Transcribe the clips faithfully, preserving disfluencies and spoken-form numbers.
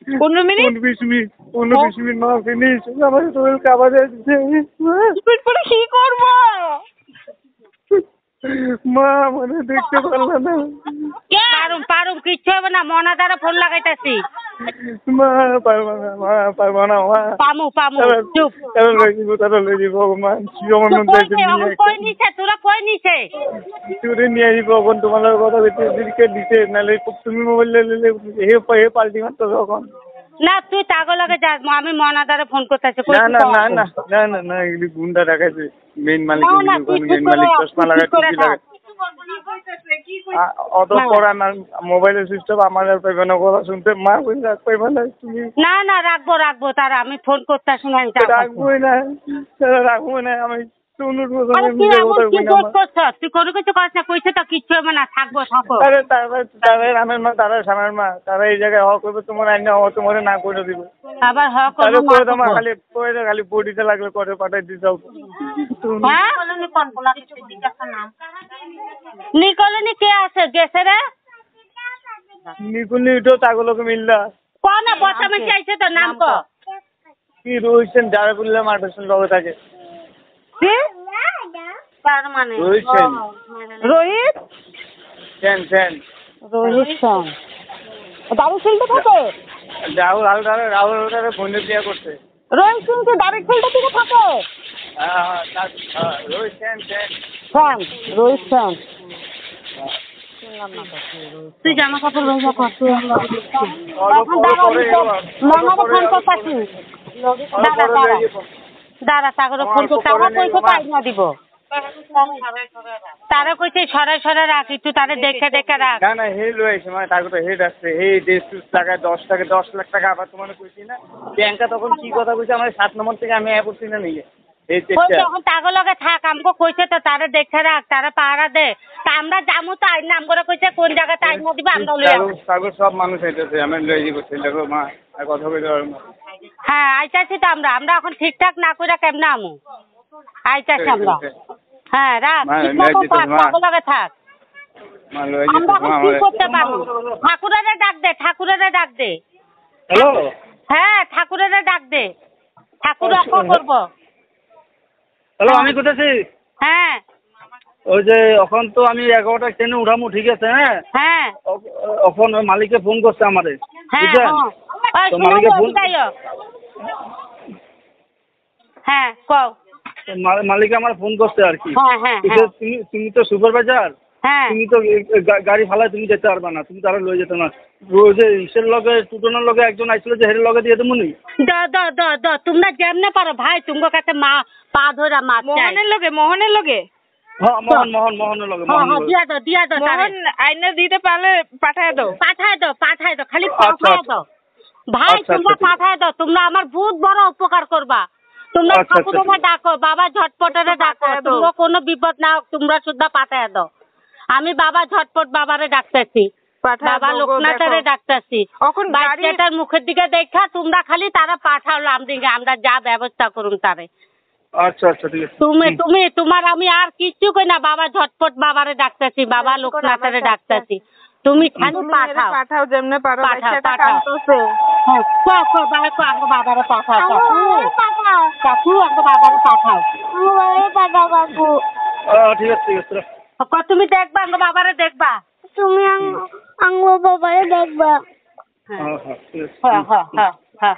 পনেরো মিনিট বিশ মিনিট পনেরো বিশ মিনিট মা ফিনিশ আমার শরীর কাঁপা যাচ্ছে পরে কি করবো মা মানে দেখতে পারলাম না পারুম পারুম কিচ্ছু হবে না মনা দ্বারা ফোন লাগাইতেছি মা পারবো না মা পারবো না মা পামু পামু চুপ তারা লই যাব তারা লই যাব ভগবান জীবন কই নিছে তোরা কই নিছে তুই নিয়ে আইব কোন তোমার কথা দিকে দিতে নালে তুমি মোবাইল লে হে হে পাল্টি মারতো তখন না তুই তাগো লাগে যাস আমি মনা দ্বারা ফোন করতেছি না না না না না না না এগুলি গুন্ডা রাখাইছে মেইন মালিক মেইন মালিক চশমা লাগাই টুপি লাগাই অত পরে আমার মোবাইলের সিস্টেম আমার আর পাইবে না কথা শুনতে মা কই রাখ পাইবে না তুমি না না রাখবো রাখবো তারা আমি ফোন করতে শুনে রাখবোই না রাখবো না আমি শুনুর তুই কোনো কিছু করিস না কইছে তো কিচ্ছু হবে না থাকবো থাকবো আরে তারা তারা রামের মা তারা সামের মা তারা এই জায়গায় হক করবে তোমার আইন হওয়া তোমার না করে দিব আবার হক করবে করে তোমার খালি করে খালি বডিতে লাগলে করে পাঠাই দিতে যাও নিকলনি কে আছে গেছে রে নিকুলি তো তাগুলোকে মিললা কোন বর্তমান চাইছে তো নাম কো কি রইছেন যারা বললে মাঠের লগে থাকে কি তার মানে রোহিত সেন রোহিত সেন সেন রোহিত সেন দাড়ি ছিলতে থাকে রাহুল রাহুল রাহুল রাহুল ফোনে বিয়া করছে রোহিত সিং কি দাড়ি ছিলতে থেকে থাকে হ্যাঁ হ্যাঁ রোহিত সেন সেন সেন রোহিত সেন তুই জামা কাপড় লইয়া করতে দাদা সাগর ফোন করতে আমার পয়সা পাই না দিব তারা কইছে সরাই সরাই রাখ একটু তারা দেখে দেখে রাখ না না হেড রয়েছে মানে তার কথা হেড আসছে হে দেশ টাকায় দশ টাকা দশ লাখ টাকা আবার তোমার কইছি না ব্যাংকা তখন কি কথা কইছে আমার সাত নম্বর থেকে আমি অ্যাপ করছি না নিয়ে তখন তাগো লগে থাক আমাকে কইছে তো তারা দেখে রাখ তারা পাহারা দে তা আমরা যাবো তো আইন নাম করে কইছে কোন জায়গায় টাইম দিবে আমরা লইয়া সাগর সব মানুষ আইতেছে আমি লই দিব ছেলেকে মা কথা কইতে পারবো না হ্যাঁ আইতাছি তো আমরা আমরা এখন ঠিকঠাক না কইরা কেমনে আমু আইতাছি আমরা হ্যাঁ রাখ তাগো লগে থাক আমরা কি করতে পারবো ঠাকুরের ডাক দে ঠাকুরের ডাক দে হ্যালো হ্যাঁ ঠাকুরের ডাক দে ঠাকুর রক্ষা করবো হ্যালো আমি কোথাছি হ্যাঁ ওই যে এখন তো আমি এগারোটা ট্রেনে উঠামু ঠিক আছে হ্যাঁ হ্যাঁ এখন ওই মালিকে ফোন করছে আমাদের বুঝছেন তো মালিকে ফোন হ্যাঁ কও মালিকে আমার ফোন করছে আর কি হ্যাঁ হ্যাঁ তুমি তুমি তো সুপারভাইজার হ্যাঁ তুমি তো গাড়ি ফালায় তুমি যেতে পারবে না তুমি তারা লয়ে যেতে না ওই যে ইসের লগে টুটনের লগে একজন আইছিল যে হের লগে দিয়ে দেবো নি দ দ দ দ তোমরা যেমনে পারো ভাই তোমার কাছে মা পা ধরা মাছ মোহনের লগে মোহনের লগে হ্যাঁ মোহন মোহন মোহনের লগে মোহন দিয়া দাও দিয়া দাও মোহন আইনে দিতে পারলে পাঠায় দাও পাঠায় দাও পাঠায় দাও খালি পাঠায় দাও ভাই তোমরা পাঠায় দাও তোমরা আমার বহুত বড় উপকার করবা তোমরা ঠাকুরের ডাকো বাবা ঝটপটের ডাকো তোমরা কোনো বিপদ না হোক তোমরা শুদ্ধ পাঠায় দাও আমি বাবা ঝটপট বাবারে ডাকতেছি বাবা লোকনাথের ডাকতেছি বাচ্চাটার মুখের দিকে দেখা তোমরা খালি তারা পাঠাও আমদিকে আমরা যা ব্যবস্থা করুন তারে আচ্ছা আচ্ছা ঠিক আছে তুমি তুমি তোমার আমি আর কিছু কই না বাবা ঝটপট বাবারে ডাকতেছি বাবা লোকনাথের ডাকতেছি তুমি খালি পাঠাও পাঠাও যেমনে পারো বাচ্চাটা কাঁদতেছে হ্যাঁ কো কো বাবা কো আগে বাবারে পাঠাও পাঠাও কাকু আগে বাবারে পাঠাও বাবারে পাঠাও কাকু ঠিক আছে ঠিক আছে কো তুমি দেখবা আগে বাবারে দেখবা তুমি আঙ্গো বাবারে দেখবা হ্যাঁ হ্যাঁ হ্যাঁ হ্যাঁ হ্যাঁ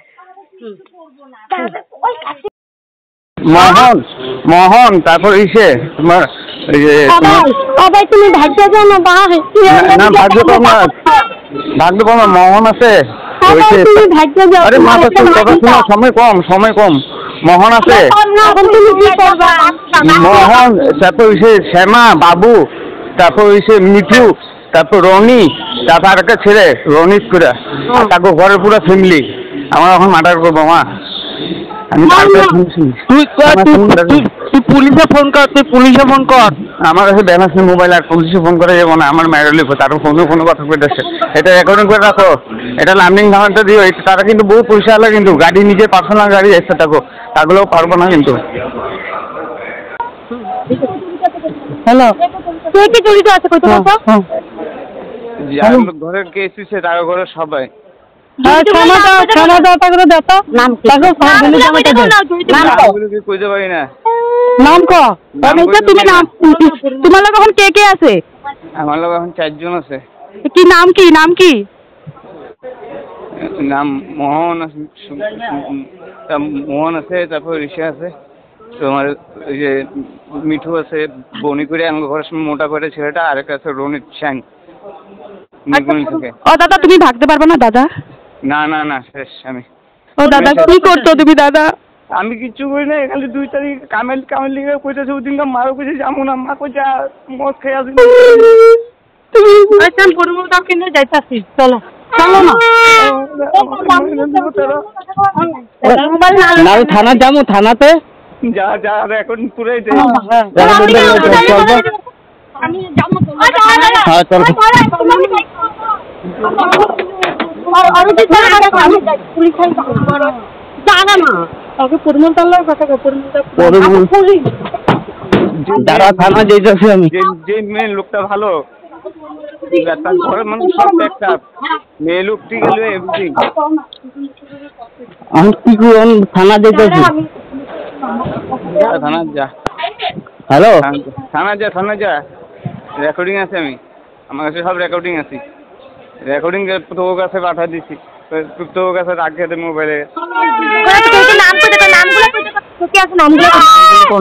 মোহন মোহন তারপর ইসে তোমার বাবা তুমি ভাগ্য জানো ভাই না ভাগ্য তোমার ভাগ্য তোমার মোহন আছে তুমি ভাগ্য যাও আরে মাথা তো কথা শোনা সময় কম সময় কম মোহন আছে তুমি কি করবা মোহন তারপর ইসে শ্যামা বাবু তারপর ইসে মিঠু তারপর রনি তারপর আর একটা ছেলে রনিত করে তারপর ঘরের পুরো ফ্যামিলি আমরা এখন মার্ডার করবো মা আমি তুই তুই পুলিশে ফোন কর তুই পুলিশে ফোন কর আমার কাছে ব্যালেন্স নেই মোবাইল আর পুলিশে ফোন করে যাবো না আমার মায়ের লিখো তারপর ফোনে ফোনে কথা কইতেছে এটা রেকর্ডিং করে রাখো এটা লার্নিং ধামানটা দিও তারা কিন্তু বহু পয়সা আলা কিন্তু গাড়ি নিজের পার্সোনাল গাড়ি এসে থাকো তাগুলোও পারবো না কিন্তু হ্যালো তুই কি জড়িত আছে কইতে পারছো ঘরের কেস হইছে তার ঘরে সবাই क्षमा दाও क्षमा দাও তাকে দাও তো নাম কি তাকে বলে জামাইটা দাও নাম কো কি কইতে পারি না নাম কো তবে তুমি নাম তোমার লগে এখন কে কে আছে আমার লগে এখন চারজন আছে কি নাম কি নাম কি নাম মোহন মোহন আছে তারপর ঋষি আছে তোমার ওই যে মিঠু আছে বনি করে আমার ঘরের সামনে মোটা করে ছেলেটা আরেকটা আছে রনিত শ্যাং ও দাদা তুমি ভাগতে পারবে না দাদা না না না শেষ আমি ও দাদা কি করছো তুমি দাদা আমি কিচ্ছু করি না এখানে দুই তারিখ কামেল কামেল লিগে কইতেছে ওদিনকে মারো কইছে যাবো না মা কইছে মদ খেয়ে আসি তুমি আচ্ছা পরিমল দাও কিনে যাইতাছি চলো চলো না না থানা যাবো থানাতে যা যা এখন পুরাই দে আমি যাবো হ্যাঁ চল আর কি আমি পুলিশ জানা না ওকে পরিমল তাল্লার কথা কো পরিমল পুলিশ দাঁড়া থানা যাইতাছি আমি যে মেয়ে লোকটা ভালো তার ঘরের মানুষ সব একটা মেয়ে লোকটি গেল এভরিথিং আমি কি করব থানা যাইতাছি থানা যা হ্যালো থানা যা থানা যা রেকর্ডিং আছে আমি আমার কাছে সব রেকর্ডিং আছে রেকর্ডিং তোর কাছে পাঠা দিছি তোর কাছে রাখে দে মোবাইলে নাম কই দে নামগুলো কই দে কি আছে নামগুলো কোন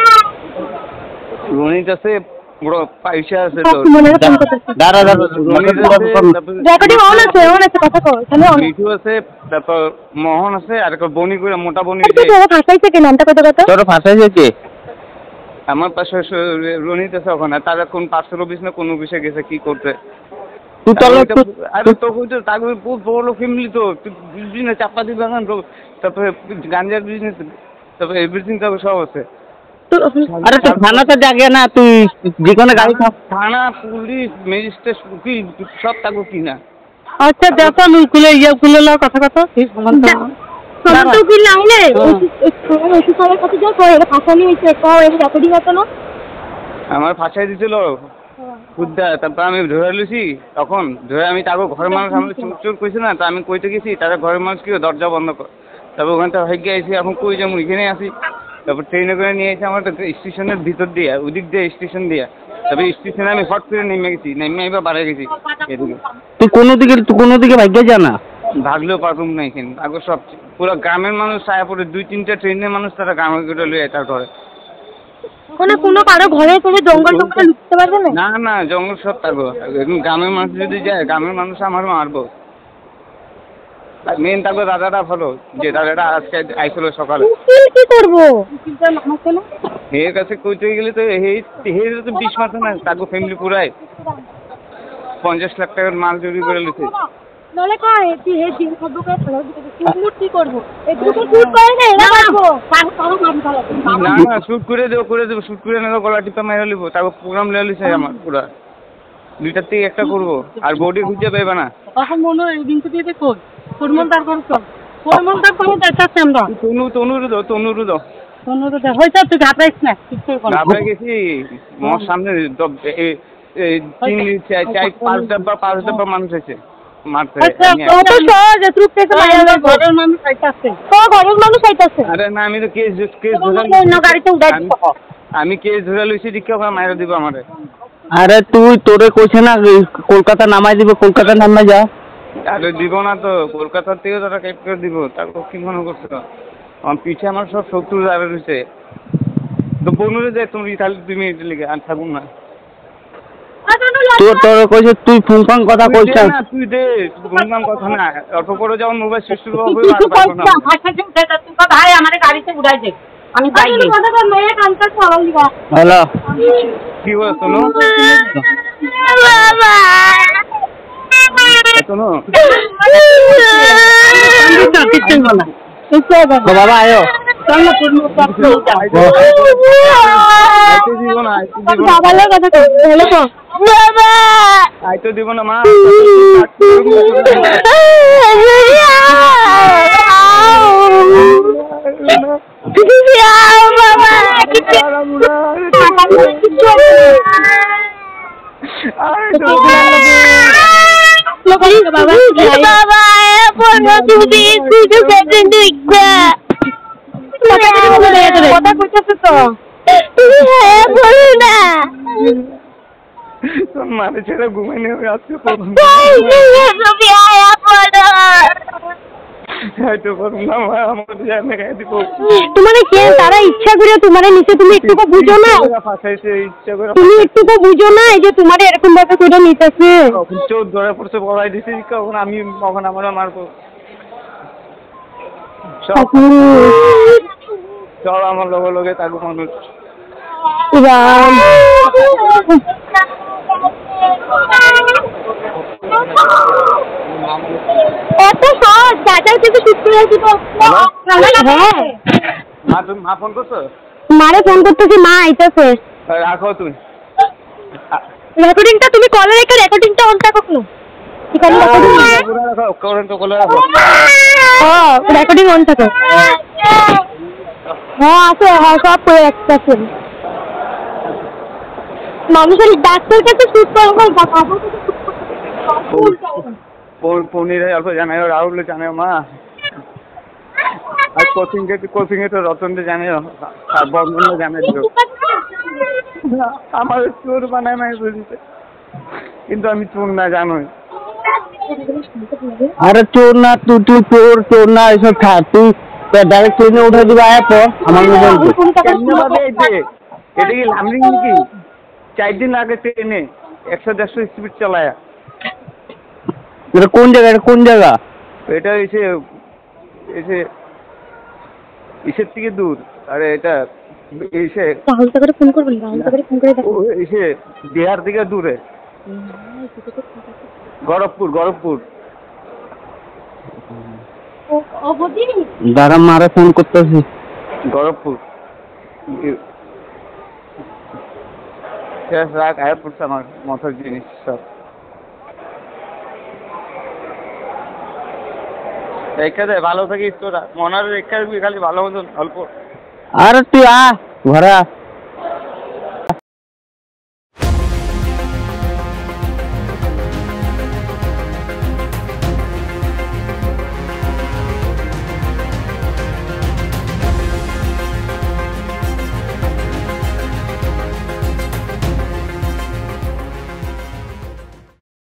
রনিত আছে বড় পয়সা আছে তো দাঁড়া দাঁড়া রেকর্ডিং অন আছে অন আছে কথা কও এখানে অন মিঠু আছে তারপর মোহন আছে আর একটা বনি করে মোটা বনি আছে তো ফাঁসাইছে কি নামটা কত কত তোর ফাঁসাইছে কে আমার পাশে রনিত আছে ওখানে তারা কোন পাঁচশো অফিস না কোন অফিসে গেছে কি করতে তুই চলো আরে তো কইতো তাকে বহুত বড় ফ্যামিলি তো বিজনেস চাপা দিবে না তারপরে গাঞ্জার বিজনেস তারপরে এভরিথিং তো সব আছে আরে তো থানাতে জাগে না তুই যেখানে গাড়ি থানা পুলিশ ম্যাজিস্ট্রেট কি সব থাকো কি না আচ্ছা দেখো আমি খুলে ইয়া খুলে নাও কথা কথা ঠিক সমান তো কি লাইনে ওই সবার কাছে যাও তো এটা ফাঁসানি হইছে কও এই রেকর্ডিং আছে না আমার ফাঁসাই দিছিল খুদা তারপর আমি ধরে লইছি তখন ধরে আমি তারপর ঘরের মানুষ আমাদের চোর চোর কইছে না তা আমি কইতে গেছি তারা ঘরের মানুষ কি দরজা বন্ধ কর তারপর ওখান থেকে হয়ে গিয়েছি এখন কই যাবো এখানে আসি তারপর ট্রেনে করে নিয়ে এসে আমার স্টেশনের ভিতর দিয়ে ওদিক দিয়ে স্টেশন দিয়ে তারপরে স্টেশনে আমি হট করে নেমে গেছি নেমে এবার বাড়ে গেছি এদিকে তুই কোনো দিকে তুই কোনো দিকে ভাগ্যে জানা ভাগলেও পারতুম না এখানে আগে সব পুরো গ্রামের মানুষ ছায়াপুরে দুই তিনটা ট্রেনের মানুষ তারা গ্রামের ঘুরে লুয়ে তার ঘরে কোনো কোনো কারো ঘরে তুমি জঙ্গল জঙ্গল লুকতে পারবে না না না জঙ্গল সব থাকবো এখন গ্রামের মানুষ যদি যায় গ্রামের মানুষ আমার মারবো মেন থাকবে দাদাটা ভালো যে দাদাটা আজকে আইছিল সকালে কি করবো এর কাছে কইতে গেলে তো হের তো বিশ মাসে না তাকে ফ্যামিলি পুরাই পঞ্চাশ লাখ টাকার মাল চুরি করে লিছে নলে কয় তুই হে দিন খাবো কা ফলো দিতে কি করব একটু শুট করে দে না পারবো না না শুট করে দেব করে দেব শুট করে না গলা টিপা মাইরা লিবো তারপর প্রোগ্রাম লয়ে লিছে আমার পুরা দুইটার থেকে একটা করব আর বডি খুঁজে পাইবা না এখন মনে হয় দিন তো দিতে কই পরমল দার করছ পরমল দার করে যাইতাছে আমরা তনু তনুর দাও তনুর দাও তনুর দাও হইছে তুই ঘাটাইছ না ঠিক করে কর ঘাটাই গেছি মোর সামনে এই তিন চার চার পাঁচ ডাব্বা পাঁচ ডাব্বা মানুষ আছে মারতে কত সহজ ট্রুপ থেকে মাইরা ঘরের মানুষ আইতাছে তো ঘরের মানুষ আইতাছে আরে না আমি তো কেস কেস ধরে অন্য গাড়িতে উঠাই আমি কেস ধরে লইছি দিকে ওখানে মাইরা দিব আমারে আরে তুই তোরে কইছে না কলকাতা নামাই দিব কলকাতা নামাই যা আরে দিব না তো কলকাতা থেকে তারা কেট করে দিব তারপর কি মনে করছো আমার পিছে আমার সব শত্রু যাবে রয়েছে তো বনুরে যায় তুমি তাহলে তুমি এটা লিখে আর থাকুন না তোর তোর কইছে তুই ফুংফাং কথা কইছ না তুই দে ফুংফাং কথা না অটো করে যখন মোবাইল সুইচ হবে আর পারবো না ভাষা যে উঠে তুই তো ভাই আমারে গাড়িতে উড়াই দে আমি যাই রে কথা তো মেয়ে কানটা সরাল দিবা হ্যালো কি হলো শোনো বাবা শোনো বাবা আয়ো চল না কোন পাপ তো আইতে দিব না আইতে দিব না বাবা লাগা তো হলো তো বাবা আইতে দিব না মা বাবা বাবা তুমি শুধু কেটে দিচ্ছা কথা কইতেছ তো তুমি হ্যাঁ বলো না তোর মারে ছেড়ে ঘুমাই নেবে আজকে প্রথম তুমি আয়া পড়ো হয়তো করুন না মা আমার জানে গায়ে দিব তোমারে কে তারা ইচ্ছা করে তোমারে নিচে তুমি একটু তো বুঝো না ফাঁসাইছে ইচ্ছা করে তুমি একটু তো বুঝো না এই যে তোমারে এরকম ভাবে করে নিতেছে কখন চোর ধরে পড়ছে বলাই দিছি কখন আমি কখন আমার মারবো সব চল আমার লগে লগে থাকবো মানুষ রাম এত সহজ চাচার থেকে শুট করে আসি তো হ্যাঁ মা তুমি মা ফোন করছো মারে ফোন করতেছি মা আইতাছে রাখো তুমি রেকর্ডিংটা তুমি কলে রেখে রেকর্ডিংটা অন থাকো কেন এখানে রেকর্ডিং রাখো কারেন্ট কলে রাখো ও রেকর্ডিং অন থাকো হ্যাঁ আছে হ্যাঁ সব করে রাখতেছে মানুষের ডাক্তার কাছে শুট করবো পনির অল্প জানাই রাহুল জানাই মা আর কোচিং কে কোচিং এ তো রতন জানে আর বন্ধন জানে দিল আমার চোর বানায় নাই বুঝিতে কিন্তু আমি চোর না জানোই আরে চোর না তুই তুই চোর চোর না এসব থাক তুই ডাইরেক্ট ট্রেনে উঠে দিবা আয় পর আমার মোবাইল এটা কি লামরিং নাকি চার দিন আগে ট্রেনে একশো দেড়শো স্পিড চালায় এটা কোন জায়গা এটা কোন জায়গা এটা এসে এসে ইসের থেকে দূর আরে এটা এসে রাহুল করে ফোন করবেন রাহুল করে ফোন করে দেখো এসে বিহার থেকে দূরে গরবপুর গরবপুর দাঁড়া মারে ফোন করতেছি গরবপুর শেষ রাগ আয়া পড়ছে আমার মাথার জিনিস সব রেখে দে ভালো থাকিস তোরা মনার রেখে দিবি খালি ভালো মতন অল্প আরে তুই আ ঘরে আ